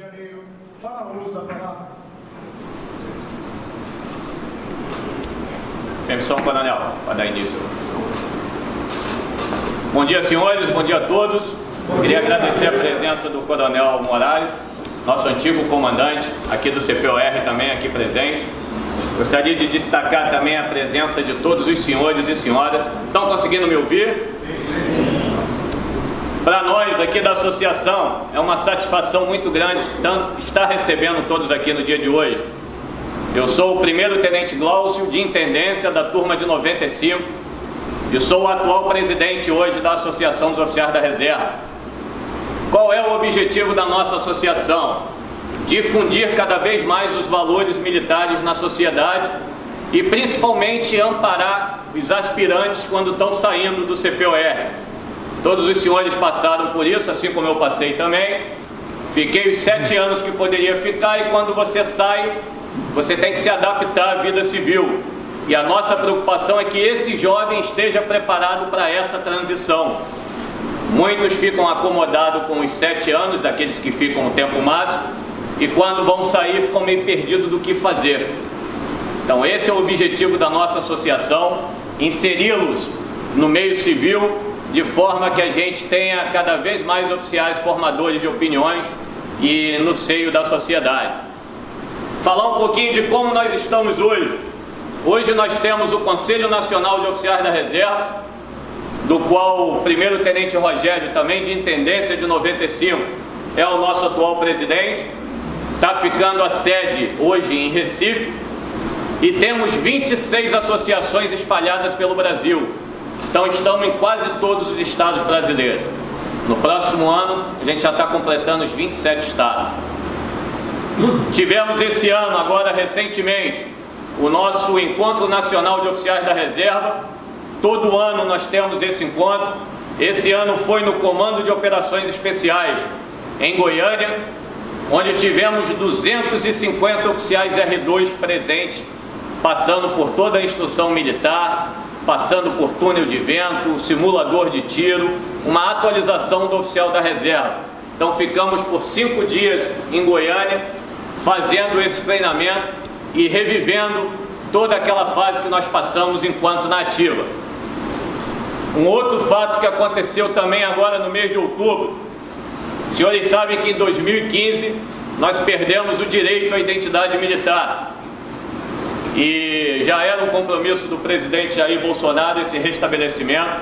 Janeiro, fará uso da palavra. Permissão, coronel, para dar início. Bom dia, senhores, bom dia a todos. Queria agradecer a presença do coronel Moraes, nosso antigo comandante aqui do CPOR, também aqui presente. Gostaria de destacar também a presença de todos os senhores e senhoras. Estão conseguindo me ouvir? Para nós aqui da associação, é uma satisfação muito grande estar recebendo todos aqui no dia de hoje. Eu sou o primeiro tenente Glaucio de intendência da turma de 95 e sou o atual presidente hoje da Associação dos Oficiais da Reserva. Qual é o objetivo da nossa associação? Difundir cada vez mais os valores militares na sociedade e principalmente amparar os aspirantes quando estão saindo do CPOR. Todos os senhores passaram por isso, assim como eu passei também. Fiquei os 7 anos que poderia ficar e quando você sai, você tem que se adaptar à vida civil. E a nossa preocupação é que esse jovem esteja preparado para essa transição. Muitos ficam acomodados com os 7 anos, daqueles que ficam o tempo máximo, e quando vão sair ficam meio perdidos do que fazer. Então esse é o objetivo da nossa associação, inseri-los no meio civil, de forma que a gente tenha cada vez mais oficiais formadores de opiniões e no seio da sociedade. Falar um pouquinho de como nós estamos hoje. Hoje nós temos o Conselho Nacional de Oficiais da Reserva, do qual o primeiro tenente Rogério, também de intendência de 95, é o nosso atual presidente. Está ficando a sede hoje em Recife e temos 26 associações espalhadas pelo Brasil. Então estamos em quase todos os estados brasileiros. No próximo ano a gente já está completando os 27 estados. Tivemos esse ano, agora recentemente, o nosso Encontro Nacional de Oficiais da Reserva. Todo ano nós temos esse encontro. Esse ano foi no Comando de Operações Especiais em Goiânia, onde tivemos 250 oficiais R2 presentes, passando por toda a instrução militar, passando por túnel de vento, simulador de tiro, uma atualização do oficial da reserva. Então ficamos por 5 dias em Goiânia, fazendo esse treinamento e revivendo toda aquela fase que nós passamos enquanto na ativa. Um outro fato que aconteceu também agora no mês de outubro, os senhores sabem que em 2015 nós perdemos o direito à identidade militar. E já era um compromisso do presidente Jair Bolsonaro esse restabelecimento.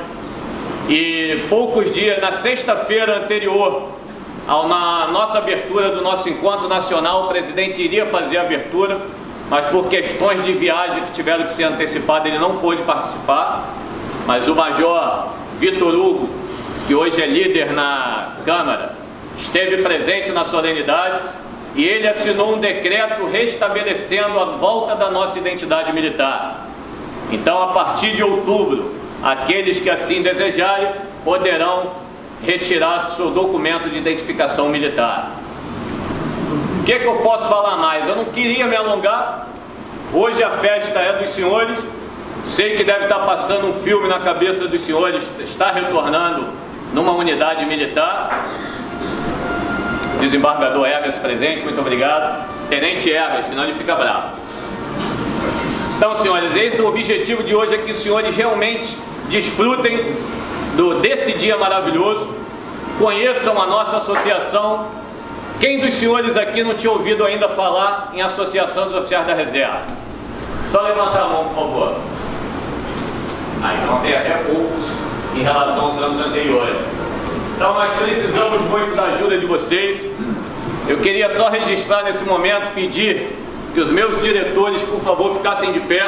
E poucos dias, na sexta-feira anterior à nossa abertura do nosso encontro nacional, o presidente iria fazer a abertura, mas por questões de viagem que tiveram que ser antecipadas, ele não pôde participar. Mas o major Vitor Hugo, que hoje é líder na Câmara, esteve presente na solenidade e ele assinou um decreto restabelecendo a volta da nossa identidade militar. Então, a partir de outubro, aqueles que assim desejarem poderão retirar seu documento de identificação militar. O que eu posso falar mais? Eu não queria me alongar. Hoje a festa é dos senhores. Sei que deve estar passando um filme na cabeça dos senhores, está retornando numa unidade militar. Desembargador Egas presente, muito obrigado. Tenente Egas, senão ele fica bravo. Então, senhores, esse é o objetivo de hoje, é que os senhores realmente desfrutem desse dia maravilhoso, conheçam a nossa associação. Quem dos senhores aqui não tinha ouvido ainda falar em Associação dos Oficiais da Reserva? Só levantar a mão, por favor. Então tem até poucos em relação aos anos anteriores. Então nós precisamos muito da ajuda de vocês. Eu queria só registrar nesse momento, pedir que os meus diretores, por favor, ficassem de pé.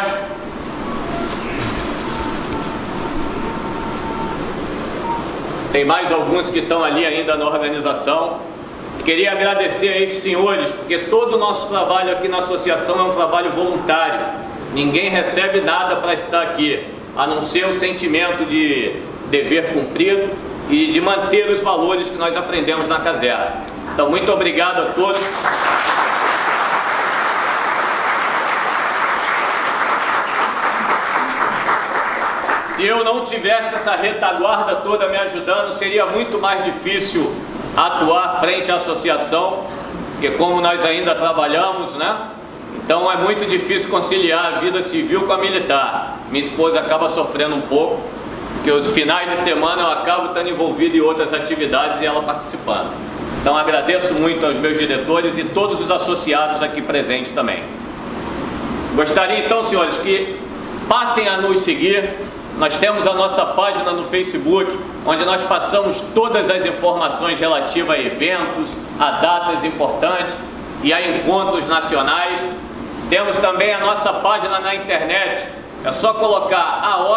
Tem mais alguns que estão ali ainda na organização. Queria agradecer a estes senhores, porque todo o nosso trabalho aqui na associação é um trabalho voluntário. Ninguém recebe nada para estar aqui, a não ser o sentimento de dever cumprido e de manter os valores que nós aprendemos na caserna. Então, muito obrigado a todos. Se eu não tivesse essa retaguarda toda me ajudando, seria muito mais difícil atuar frente à associação. porque como nós ainda trabalhamos, né? Então é muito difícil conciliar a vida civil com a militar. Minha esposa acaba sofrendo um pouco, porque os finais de semana eu acabo estando envolvido em outras atividades e ela participando. Então agradeço muito aos meus diretores e todos os associados aqui presentes também. Gostaria então, senhores, que passem a nos seguir. Nós temos a nossa página no Facebook, onde nós passamos todas as informações relativas a eventos, a datas importantes e a encontros nacionais. Temos também a nossa página na internet, é só colocar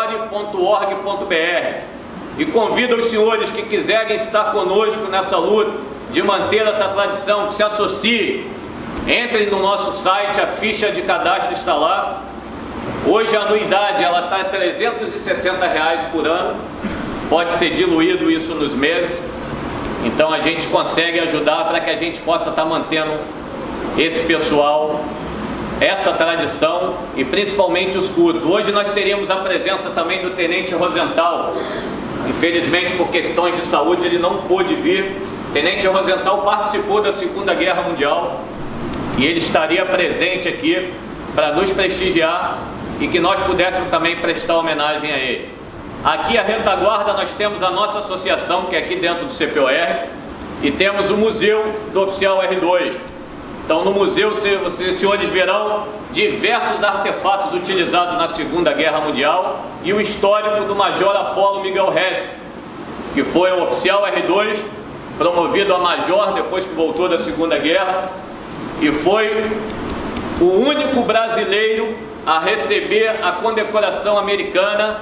aore.org.br. E convido os senhores que quiserem estar conosco nessa luta, de manter essa tradição, que se associe. Entrem no nosso site, a ficha de cadastro está lá. Hoje a anuidade está a R$ 360 por ano, pode ser diluído isso nos meses, então a gente consegue ajudar para que a gente possa estar mantendo esse pessoal, essa tradição e principalmente os cultos. Hoje nós teríamos a presença também do Tenente Rosenthal, infelizmente por questões de saúde ele não pôde vir. O Tenente Rosenthal participou da Segunda Guerra Mundial e ele estaria presente aqui para nos prestigiar e que nós pudéssemos também prestar homenagem a ele. Aqui a retaguarda nós temos a nossa associação, que é aqui dentro do CPOR, e temos o Museu do Oficial R2. Então no museu vocês, senhores, verão diversos artefatos utilizados na Segunda Guerra Mundial e o histórico do Major Apolo Miguel Hesse, que foi um oficial R2, promovido a major depois que voltou da Segunda Guerra, e foi o único brasileiro a receber a condecoração americana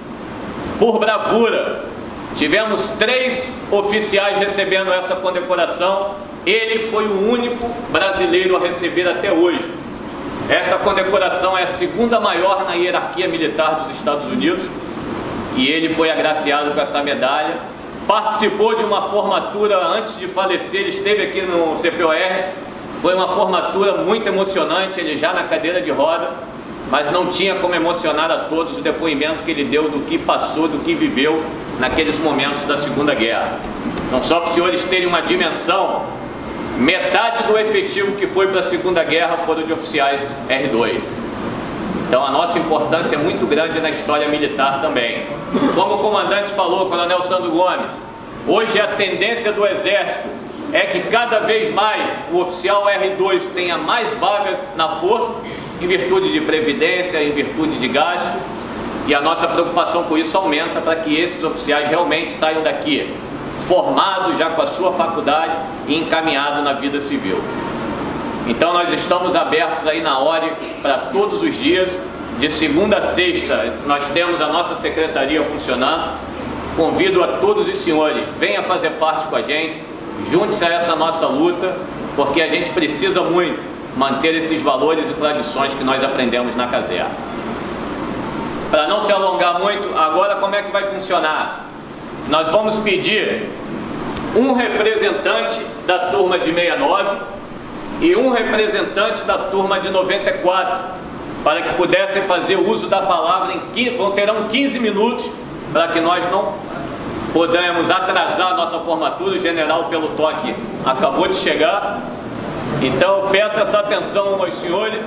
por bravura. Tivemos 3 oficiais recebendo essa condecoração, ele foi o único brasileiro a receber até hoje. Essa condecoração é a segunda maior na hierarquia militar dos Estados Unidos e ele foi agraciado com essa medalha. Participou de uma formatura antes de falecer, ele esteve aqui no CPOR, foi uma formatura muito emocionante, ele já na cadeira de roda, mas não tinha como emocionar a todos o depoimento que ele deu do que passou, do que viveu naqueles momentos da Segunda Guerra. Então, só para os senhores terem uma dimensão, metade do efetivo que foi para a Segunda Guerra foram de oficiais R2. Então a nossa importância é muito grande na história militar também. Como o comandante falou, Coronel Sandro Gomes, hoje a tendência do Exército é que cada vez mais o oficial R2 tenha mais vagas na força, em virtude de previdência, em virtude de gasto, e a nossa preocupação com isso aumenta para que esses oficiais realmente saiam daqui formados já com a sua faculdade e encaminhados na vida civil. Então nós estamos abertos aí na hora para todos os dias, de segunda a sexta nós temos a nossa secretaria funcionando. Convido a todos os senhores, venha fazer parte com a gente, junte-se a essa nossa luta, porque a gente precisa muito manter esses valores e tradições que nós aprendemos na caserna. Para não se alongar muito, agora como é que vai funcionar? Nós vamos pedir um representante da turma de 69 e um representante da turma de 94, para que pudessem fazer uso da palavra, terão 15 minutos, para que nós não podemos atrasar a nossa formatura. O general Pelotó aqui acabou de chegar. Então eu peço essa atenção aos senhores.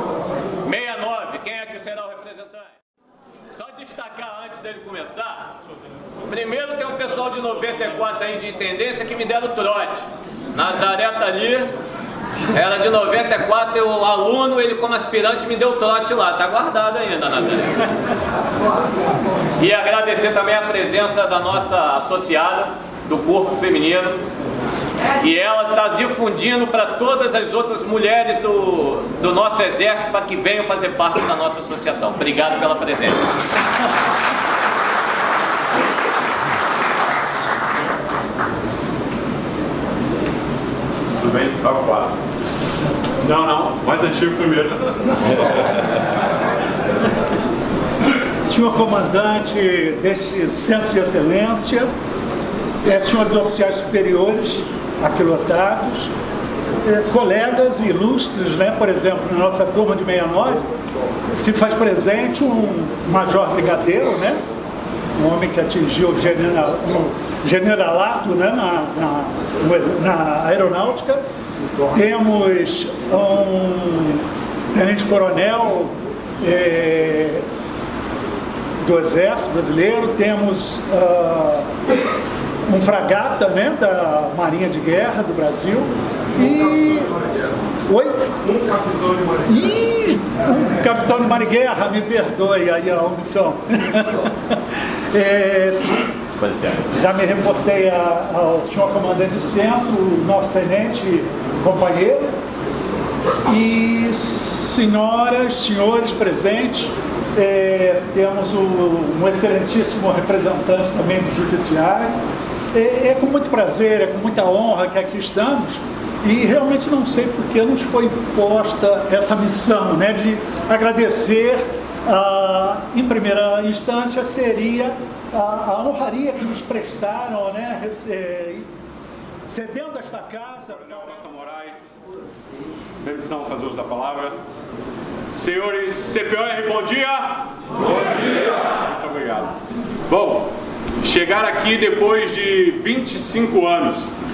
69, quem é que será o representante? Só destacar antes dele começar, primeiro tem o pessoal de 94 aí de intendência que me deram trote. Nazaré tá ali, era de 94, o aluno, ele como aspirante me deu trote lá, tá guardado ainda, Nazaré. E agradecer também a presença da nossa associada do corpo feminino, e ela está difundindo para todas as outras mulheres do nosso exército para que venham fazer parte da nossa associação. Obrigado pela presença. Tudo bem? Tá ocupado. Não, mais antigo primeiro. Senhor comandante deste Centro de Excelência, senhores oficiais superiores, aquilotados, colegas ilustres, né? Por exemplo, na nossa turma de 69, se faz presente um major brigadeiro, né? Um homem que atingiu o general, generalato, né, na aeronáutica. Temos um tenente-coronel do Exército Brasileiro, temos um fragata, né, da Marinha de Guerra do Brasil e... Oi? Um capitão de Marinha de Guerra, me perdoe aí a omissão. Já me reportei ao senhor comandante de centro, o nosso tenente companheiro, e senhoras, senhores presentes, temos um excelentíssimo representante também do Judiciário. É com muito prazer, é com muita honra que aqui estamos, e realmente não sei por que nos foi imposta essa missão, né, de agradecer. Em primeira instância seria a honraria que nos prestaram, né, cedendo esta casa. Costa Moraes, permissão fazer uso da palavra. Senhores CPOR, bom dia! Bom dia! Muito obrigado. Bom, chegar aqui depois de 25 anos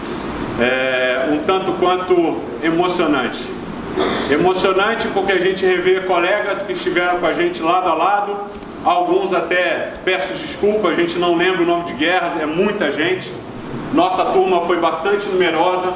é um tanto quanto emocionante. Emocionante porque a gente revê colegas que estiveram com a gente lado a lado, alguns até, peço desculpa, a gente não lembra o nome de guerras, é muita gente. Nossa turma foi bastante numerosa,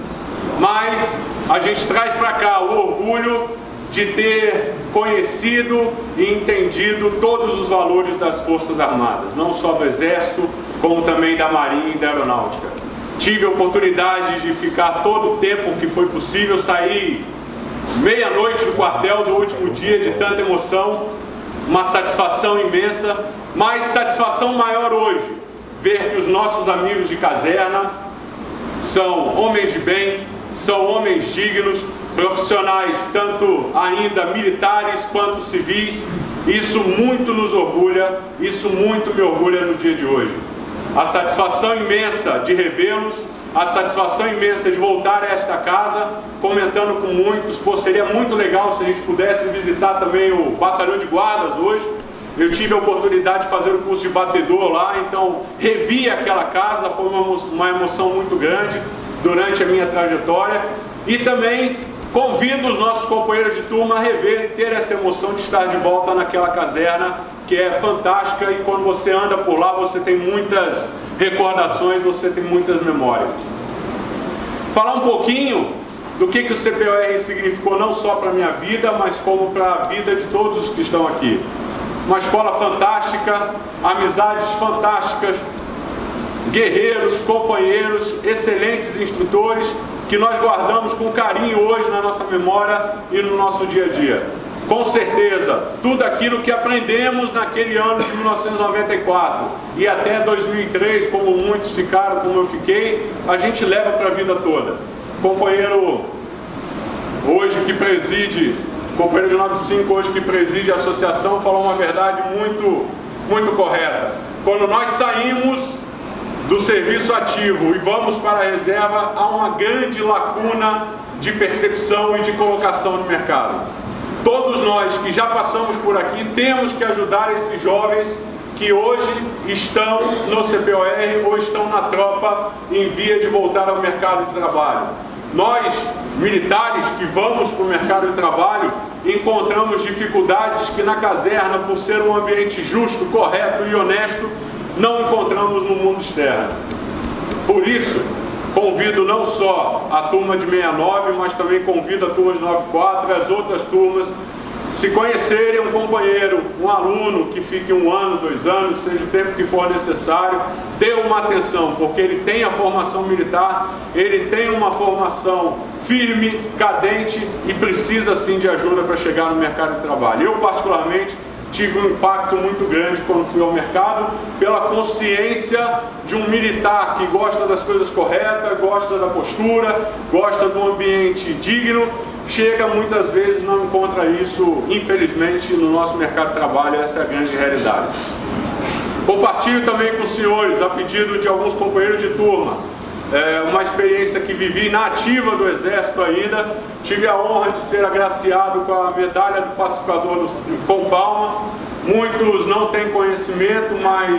mas a gente traz para cá o orgulho de ter conhecido e entendido todos os valores das Forças Armadas, não só do Exército, como também da Marinha e da Aeronáutica. Tive a oportunidade de ficar todo o tempo que foi possível, sair meia-noite do quartel do último dia de tanta emoção, uma satisfação imensa, mas satisfação maior hoje, ver que os nossos amigos de caserna são homens de bem, são homens dignos, profissionais, tanto ainda militares quanto civis. Isso muito nos orgulha, isso muito me orgulha no dia de hoje. A satisfação imensa de revê-los, a satisfação imensa de voltar a esta casa, comentando com muitos. Pô, seria muito legal se a gente pudesse visitar também o batalhão de guardas hoje. Eu tive a oportunidade de fazer o curso de batedor lá, então revi aquela casa, foi uma emoção muito grande durante a minha trajetória. E também convido os nossos companheiros de turma a reverem, ter essa emoção de estar de volta naquela caserna, que é fantástica, e quando você anda por lá você tem muitas recordações, você tem muitas memórias. Falar um pouquinho do que o CPOR significou não só para a minha vida, mas como para a vida de todos os que estão aqui. Uma escola fantástica, amizades fantásticas, guerreiros, companheiros, excelentes instrutores, que nós guardamos com carinho hoje na nossa memória e no nosso dia a dia. Com certeza, tudo aquilo que aprendemos naquele ano de 1994 e até 2003, como muitos ficaram, como eu fiquei, a gente leva para a vida toda. Companheiro hoje que preside, companheiro de 95 hoje que preside a associação, falou uma verdade muito correta. Quando nós saímos do serviço ativo e vamos para a reserva, há uma grande lacuna de percepção e de colocação no mercado. Todos nós que já passamos por aqui temos que ajudar esses jovens que hoje estão no CPOR ou estão na tropa em via de voltar ao mercado de trabalho. Nós, militares que vamos para o mercado de trabalho, encontramos dificuldades que na caserna, por ser um ambiente justo, correto e honesto, não encontramos no mundo externo. Por isso, convido não só a turma de 69, mas também convido a turma de 94 e as outras turmas, se conhecerem um companheiro, um aluno que fique 1 ano, 2 anos, seja o tempo que for necessário, dê uma atenção, porque ele tem a formação militar, ele tem uma formação firme, cadente e precisa sim de ajuda para chegar no mercado de trabalho. Eu particularmente tive um impacto muito grande quando fui ao mercado, pela consciência de um militar que gosta das coisas corretas, gosta da postura, gosta do ambiente digno, chega muitas vezes não encontra isso, infelizmente, no nosso mercado de trabalho. Essa é a grande realidade. Compartilho também com os senhores, a pedido de alguns companheiros de turma, uma experiência que vivi na ativa do Exército ainda. Tive a honra de ser agraciado com a medalha do pacificador com palma. Muitos não têm conhecimento, mas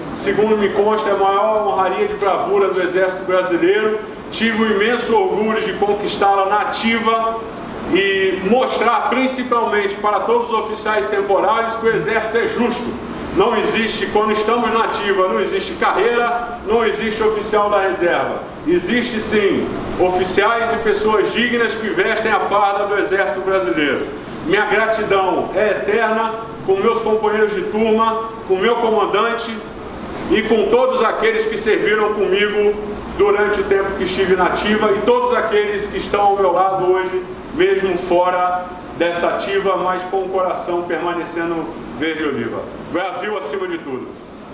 segundo me consta, é a maior honraria de bravura do Exército Brasileiro. Tive o imenso orgulho de conquistá-la na ativa e mostrar principalmente para todos os oficiais temporários que o Exército é justo. Não existe, quando estamos na ativa, não existe carreira, não existe oficial da reserva. Existe sim oficiais e pessoas dignas que vestem a farda do Exército Brasileiro. Minha gratidão é eterna com meus companheiros de turma, com meu comandante e com todos aqueles que serviram comigo durante o tempo que estive na ativa e todos aqueles que estão ao meu lado hoje, mesmo fora dessa ativa, mas com o coração permanecendo verde oliva. Brasil acima de tudo.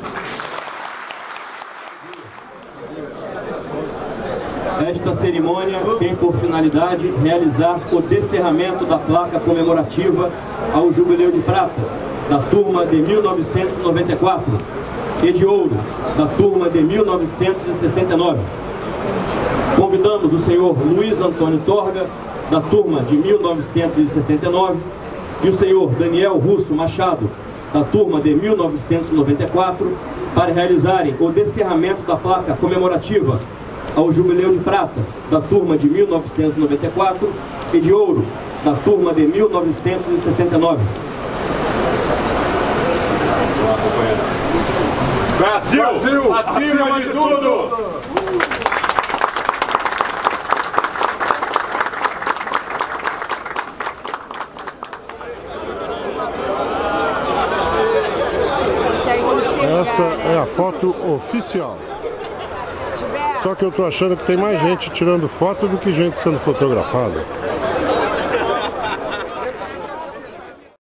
Esta cerimônia tem por finalidade realizar o descerramento da placa comemorativa ao Jubileu de Prata, da turma de 1994, e de Ouro, da turma de 1969. Convidamos o senhor Luiz Antônio Torga, da turma de 1969, e o senhor Daniel Russo Machado, da turma de 1994, para realizarem o descerramento da placa comemorativa ao Jubileu de Prata, da turma de 1994, e de Ouro, da turma de 1969. Brasil, acima de tudo! Essa é a foto oficial. Só que eu tô achando que tem mais gente tirando foto do que gente sendo fotografada.